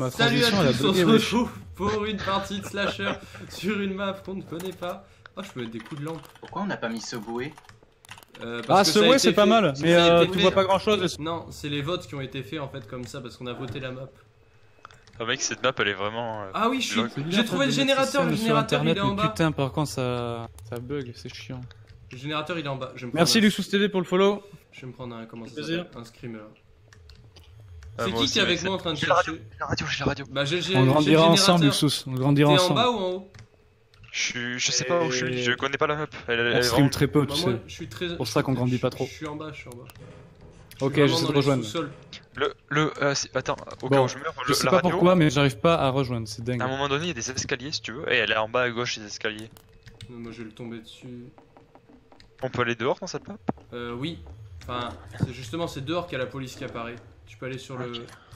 ma Salut transition à elle a tous, on bugué, se wesh. retrouve pour une partie de slasher sur une map qu'on ne connaît pas. Oh, je peux mettre des coups de lampe. Pourquoi on n'a pas mis Subway? Parce Ah, que ce ça a way été c'est pas fait- mal, ça mais a été tu fait- vois pas grand chose. Non, c'est les votes qui ont été faits en fait comme ça parce qu'on a voté la map. Oh mec, cette map elle est vraiment. Ah oui, dingue. j'ai trouvé le générateur. Le générateur il est en bas. Putain, par contre ça bug, c'est chiant. Le générateur il est en bas. Je vais me Merci prendre Luxus TV pour le follow. Je vais me prendre un comment ça Plaisir. s'appelle, un screamer. Ah, C'est moi qui aussi, qui est avec mec, moi en train de J'ai la radio, chercher? j'ai la radio, j'ai la radio. Bah j'ai On le grandira ensemble générateur. Luxus, on grandira T'es en ensemble. bas ou en haut? Je sais pas où je suis, je connais pas la map. Elle On est stream vraiment. très peu, Bah, tu moi sais. je suis très. Pour ça qu'on grandit pas trop. Je suis en bas, je suis en bas. Ok, Je suis j'essaie vraiment de dans les rejoindre. sous-sols. Attends, au Bon, cas où je meurs, Je sais la pas radio. pourquoi, mais j'arrive pas à rejoindre, c'est dingue. À un moment donné, il y a des escaliers si tu veux, et elle est en bas à gauche des escaliers. Moi je vais le tomber dessus. On peut aller dehors dans cette map? Oui. Enfin, c'est dehors qu'il y a la police qui apparaît. Tu peux aller sur le. Ok.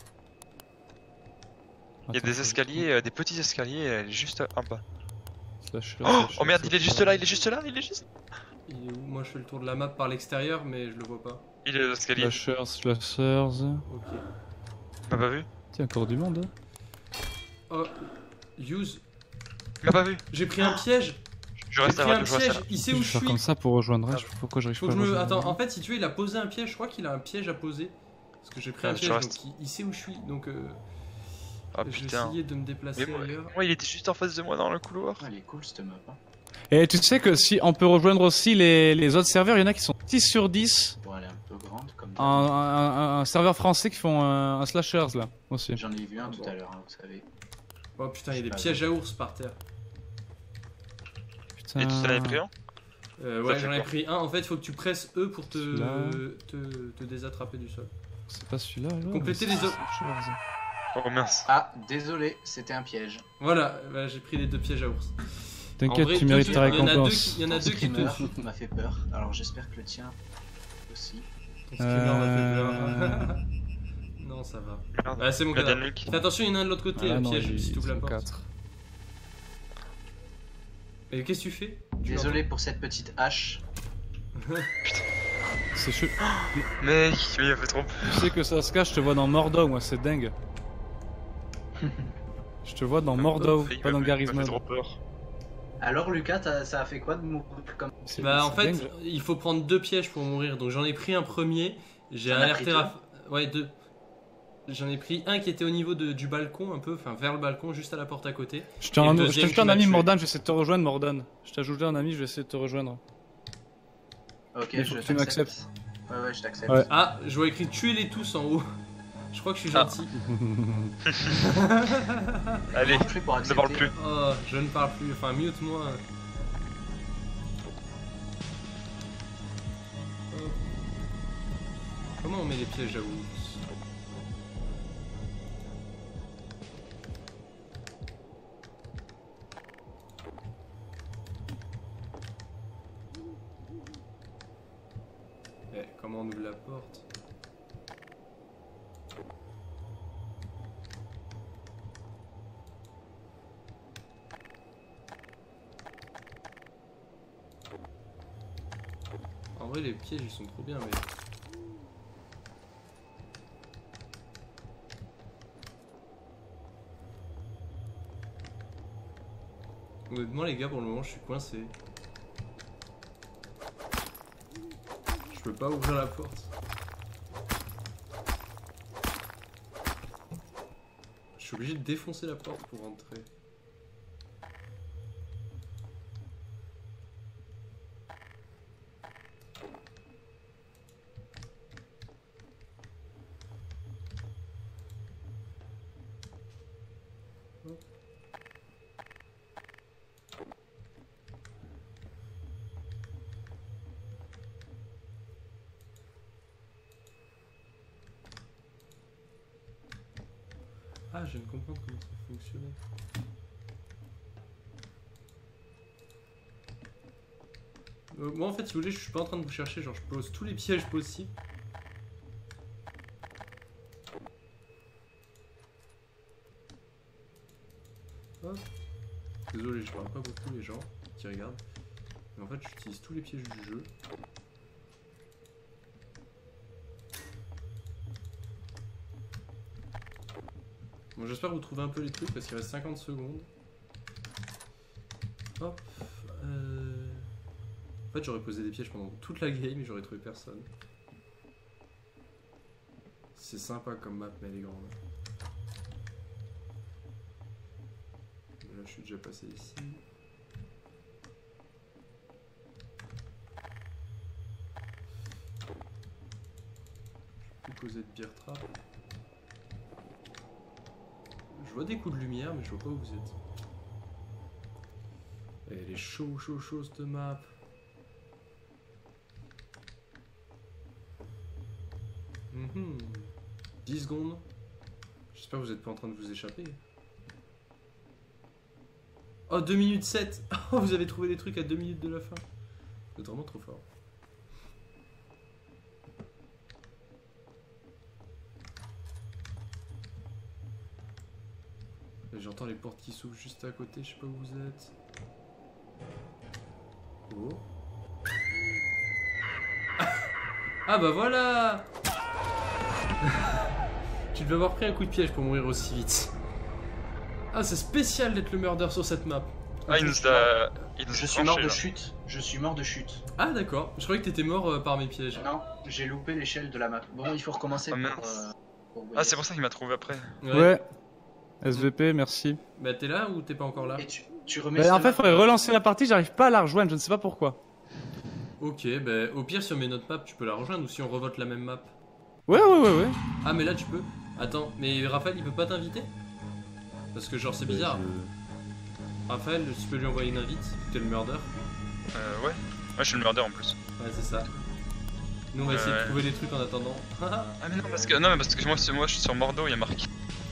Il y a Attends, des escaliers, des petits escaliers, elle est juste en bas. Slasher, Oh, slasher, oh merde, il est juste là, slasher. il est juste là, il est juste. Il est où? Moi je fais le tour de la map par l'extérieur, mais je le vois pas. Il est dans l'escalier. Slashers, slashers. Ok. M'a pas vu? Tiens, encore du monde. Hein. Oh, use. M'a pas vu? J'ai pris un piège. Je J'ai reste à pris la un radio, je reste à piège. la Il sait Je où vais je faire suis. comme ça pour rejoindre. Pourquoi j'arrive Faut pas que à je me. rejoindre. Attends, en fait, si tu veux, il a posé un piège. Je crois qu'il a un piège à poser. Parce que j'ai pris un Je piège, reste. donc il sait où je suis. Donc Ah je vais putain. essayer de me déplacer Mais ailleurs. moi, il était juste en face de moi dans le couloir. Elle est cool cette map. Hein. Et tu sais que si on peut rejoindre aussi les autres serveurs, il y en a qui sont 6 sur 10. Bon, elle est un peu grande comme Un serveur français qui font un slashers là aussi. J'en ai vu un tout à l'heure, hein, vous savez. Oh putain, il y a des Pas pièges à ours par terre. Putain. Et tu t'en avais pris un? Ouais, fait j'en ai quoi? pris un. En fait, il faut que tu presses E pour Celui-là. te désattraper du sol. C'est pas celui-là alors. Compléter mais les c'est autres. slashers. Oh mince. Ah, désolé, c'était un piège. Voilà, bah, j'ai pris les deux pièges à ours. En T'inquiète, vrai, tu mérites ta il y en a deux récompense. qui, il y en a Ton deux qui te. screamer m'a fait peur, alors j'espère que le tien aussi. Ton screamer m'a fait peur. Non, ça va. Merde. Ah, c'est mon Il y a cadavre. Daniel qui- Fais attention, il y en a un de l'autre côté, Ah le non, piège, si ils tu ouvres la sont porte. 4. Et qu'est-ce que tu fais? Désolé pour cette petite hache. C'est chaud. Mec, il a fait trop. Tu sais que ça se cache, je te vois dans Mordor, moi, c'est dingue. Je te vois dans Mordor, Il pas dans m'a Garry's fait Mod. trop peur. Alors Lucas, ça a fait quoi de mourir comme C'est- Bah, en c'est fait, dingue. il faut prendre deux pièges pour mourir. Donc, j'en ai pris un premier. J'ai T'en as alerté pris Ouais, deux. J'en ai pris un qui était au niveau du balcon, un peu, enfin vers le balcon, juste à la porte à côté. Je Et le deuxième t'ajoute qui un m'a ami tué. Mordan, je vais essayer de te rejoindre Mordan. Je t'ai ajouté un ami, je vais essayer de te rejoindre. Ok, Mais faut je que tu m'acceptes. Ouais, je t'accepte. Ouais. Ah, je vois écrit tuez-les tous en haut. Je crois que je suis Ah. gentil. Allez, Plus pour ne accepter. parle plus. Oh, je ne parle plus. Enfin, mute-moi. Hop. Comment on met les pièges à ours? Comment on ouvre la porte? En vrai, les pièges ils sont trop bien, mais. Honnêtement, les gars, pour le moment, je suis coincé. Je peux pas ouvrir la porte. Je suis obligé de défoncer la porte pour rentrer. Ah, je viens de comprendre comment ça fonctionnait. Moi en fait si vous voulez je suis pas en train de vous chercher, genre je pose tous les pièges possibles. Hop. Désolé je parle pas beaucoup les gens qui regardent. Mais en fait j'utilise tous les pièges du jeu. Bon, j'espère que vous trouvez un peu les trucs parce qu'il reste 50 secondes. Hop. En fait, j'aurais posé des pièges pendant toute la game et j'aurais trouvé personne. C'est sympa comme map, mais elle est grande. Là, je suis déjà passé ici. Je peux poser de beer trap. Je vois des coups de lumière, mais je vois pas où vous êtes. Et elle est chaud cette map. Mhm. 10 secondes. J'espère que vous êtes pas en train de vous échapper. Oh, 2 minutes 7. Oh, vous avez trouvé des trucs à 2 minutes de la fin. Vous êtes vraiment trop fort. J'entends les portes qui s'ouvrent juste à côté, je sais pas où vous êtes. Oh. Ah bah voilà. Tu devais avoir pris un coup de piège pour mourir aussi vite. Ah, c'est spécial d'être le murder sur cette map. Ah, il nous a... Je suis mort de chute. Je suis mort de chute. Ah d'accord, je croyais que t'étais mort par mes pièges. Non, j'ai loupé l'échelle de la map. Bon, il faut recommencer pour Ah, c'est pour ça qu'il m'a trouvé après. Ouais. SVP, merci. Bah t'es là ou t'es pas encore là? Et tu remets Bah, en fait, faudrait relancer la partie, j'arrive pas à la rejoindre, je ne sais pas pourquoi. Ok, bah au pire si on met notre map, tu peux la rejoindre ou si on revote la même map. Ouais. Ah mais là tu peux. Attends, mais Raphaël il peut pas t'inviter? Parce que genre c'est bizarre. Raphaël, tu peux lui envoyer une invite, t'es le murder. Ouais. Ouais, je suis le murder en plus. Ouais, c'est ça. Nous on va essayer de trouver des trucs en attendant. Ah mais non, parce que moi je suis sur Mordo, il y a marqué.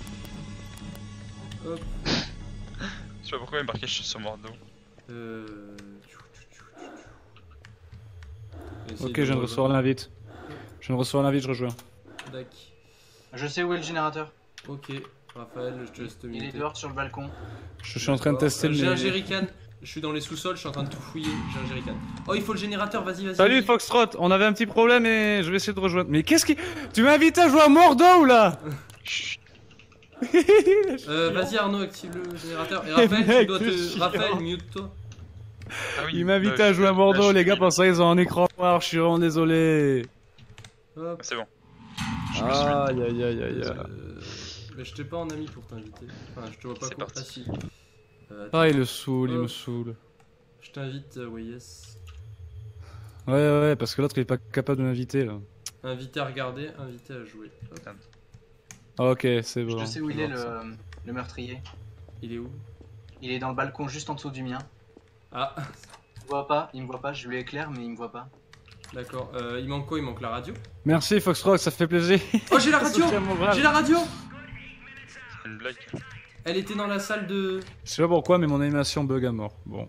Hop. Je sais pas pourquoi il y a marqué je suis sur Mordo. Ok, je viens de recevoir l'invite. Je rejoins. Dac. Je sais où est le générateur. Ok, Raphaël, je te laisse te Il est muter. dehors sur le balcon. Je suis en train de tester le... J'ai un jerrycan. Je suis dans les sous-sols, je suis en train de tout fouiller. J'ai un jerrycan. Oh, il faut le générateur, vas-y. Salut Foxtrot, on avait un petit problème et je vais essayer de rejoindre. Mais qu'est-ce qui... Tu m'as invité à jouer à Mordo là? Vas-y Arnaud, active le générateur. Et Raphaël, tu dois te... Raphaël, mute-toi. Ah oui, Il m'a invité à jouer à Mordo, les gars, pour ça ils ont un écran noir, je suis vraiment désolé. Hop. C'est bon. Aïe. Mais je t'ai pas en ami pour t'inviter. Enfin, je te vois pas C'est quoi. parti. Ah si. Ah, il me saoule. Je t'invite, ouais, yes. Ouais, parce que l'autre il est pas capable de m'inviter là. Invité à regarder, invité à jouer. Hop. Ok, c'est bon. Je sais où il est le meurtrier. Il est où? Il est dans le balcon juste en dessous du mien. Ah, Il me voit pas, je lui éclaire mais il me voit pas. d'accord. Il manque quoi? Il manque la radio? Merci Foxtrot, ça fait plaisir. Oh, j'ai la radio! J'ai la radio! C'est une blague. Elle était dans la salle de... Je sais pas pourquoi, mais mon animation bug à mort. Bon.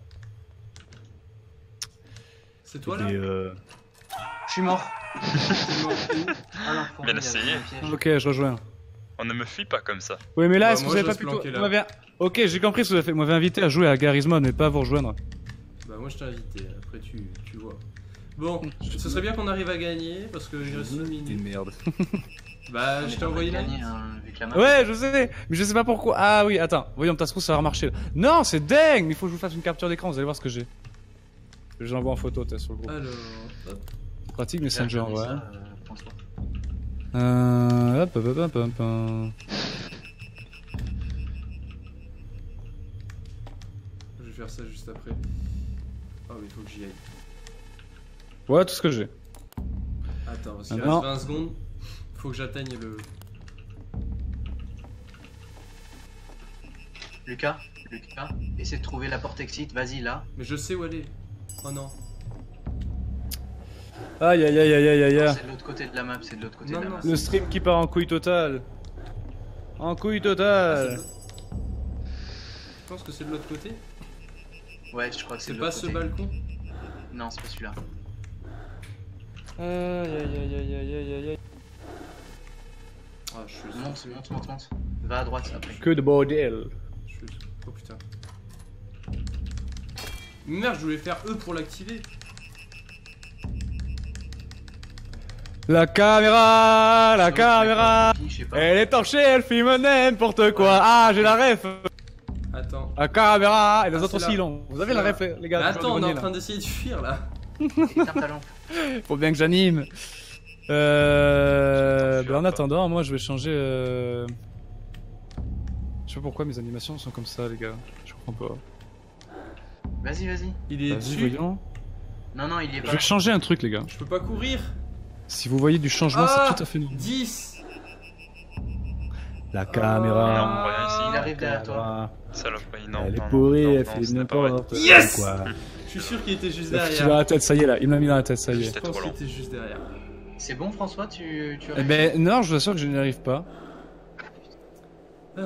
C'est toi là? Je suis mort. T'es mort où? Ah non, Bien essayé. Ok, je rejoins. On ne me fuit pas comme ça. Oui, mais là, Bah, est-ce que moi, vous avez j'ose pas plutôt... planquer, là. vous m'avez- Ok, j'ai compris ce que vous avez fait. Vous m'avez invité à jouer à Garry's Mod, mais pas à vous rejoindre. Bah moi je t'ai invité, après tu vois. Bon, ce serait bien qu'on arrive à gagner parce que il reste une minute. merde. Bah je t'ai envoyé la gagné vu que la map. Ouais, je sais, mais je sais pas pourquoi. Ah oui, attends, voyons, peut-être que ça va marcher. Non, c'est dingue, mais il faut que je vous fasse une capture d'écran, vous allez voir ce que j'ai. J'envoie en photo, t'es sur le groupe. Alors, hop. Pratique, Messenger, ouais. Pense-toi. Hop. Je vais faire ça juste après. Oh mais il faut que j'y aille. Ouais, tout ce que j'ai. Attends, parce qu'il Ah, non. reste 20 secondes. Faut que j'atteigne le... Lucas, essaie de trouver la porte exit, vas-y là. Mais je sais où elle est. Oh non. Aïe. C'est de l'autre côté de la map, c'est de l'autre côté Non, de la non, map. Le stream qui part en couille totale. En couille Ah, c'est de totale. l'autre- Je pense que c'est de l'autre côté. Ouais, je crois que c'est C'est de pas l'autre ce côté. balcon. Non, c'est pas celui-là. Aïe. Ah je suis Monte. Va à droite après. Que de bordel. Je suis... Oh putain. Merde, je voulais faire E pour l'activer. La caméra. Je Je sais pas. Elle est torchée, elle filme n'importe quoi. Ah, j'ai la ref. Attends. La caméra et les Ah, autres c'est là. aussi l'ont. Vous avez C'est la là. ref, les Mais gars. attends, on est en train d'essayer de fuir là. Éteins ta lampe. Faut bien que j'anime. Ben en attendant, moi je vais changer. Je sais pas pourquoi mes animations sont comme ça, les gars. Je comprends pas. Vas-y, vas-y. Il est Vas-y, dessus. voyons. Non, non, il est Je pas. vais changer un truc, les gars. Je peux pas courir. Si vous voyez du changement, Ah, c'est tout à fait normal. 10. La Non, caméra. rien ici. Il arrive derrière toi. Salope, non. Elle non, est pourrie, non, elle non, fait ce n'est pas vrai. n'importe Yes quoi. Je suis sûr qu'il était juste Il a foutu dans derrière. la tête, ça y est là. Il me l'a mis dans la tête, ça y est. Je pense qu'il était juste derrière. C'est bon, François, tu Eh ben non, je vous assure que je n'y arrive pas. Il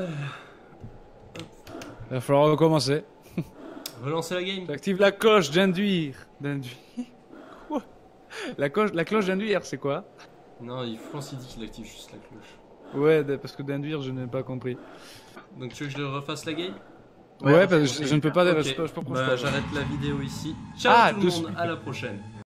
va falloir recommencer. Relancer la game. J'active la cloche d'induire. D'induire. Quoi? La cloche d'induire, c'est quoi? Non, je pense qu'il dit qu'il active juste la cloche. Ouais, parce que d'induire, je n'ai pas compris. Donc tu veux que je le refasse la game? Ouais, Ouais, parce on que je ne peux pas. Ok. Je sais pas pourquoi je Bah, peux pas. j'arrête la vidéo ici. Ciao Ah, tout le tout monde, à la prochaine.